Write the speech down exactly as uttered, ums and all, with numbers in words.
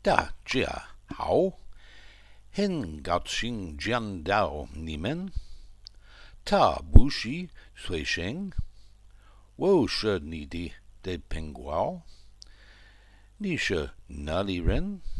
大家好，很高兴见到你们。他不是水星，我是你的的朋友。你是哪里人？